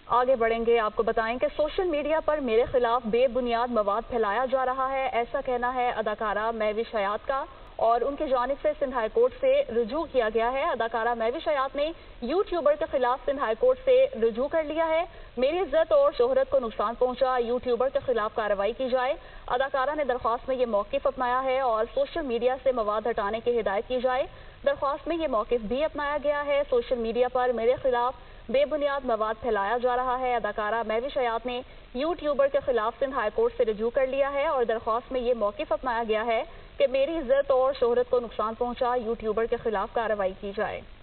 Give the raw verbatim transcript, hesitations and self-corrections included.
आगे बढ़ेंगे, आपको बताएं कि सोशल मीडिया पर मेरे खिलाफ बेबुनियाद मवाद फैलाया जा रहा है। ऐसा कहना है अदाकारा महविश हयात का और उनकी जानिब से सिंध हाई कोर्ट से रुजू किया गया है। अदाकारा महविश हयात ने यूट्यूबर के खिलाफ सिंध हाई कोर्ट से रुजू कर लिया है। मेरी इज्जत और शोहरत को नुकसान पहुंचा, यूट्यूबर के खिलाफ कार्रवाई की जाए। अदाकारा ने दरख्वास्त में ये मौकिफ अपनाया है और सोशल मीडिया से मवाद हटाने की हिदायत की जाए। दरख्वास्त में ये मौकिफ भी अपनाया गया है। सोशल मीडिया पर मेरे खिलाफ बेबुनियाद मवाद फैलाया जा रहा है। अदाकारा महविश हयात ने यूट्यूबर के खिलाफ सिंध हाई कोर्ट से रुजू कर लिया है और दरख्वास्त में ये मौकिफ अपनाया गया है कि मेरी इज्जत और शोहरत को नुकसान पहुंचा, यूट्यूबर के खिलाफ कार्रवाई की जाए।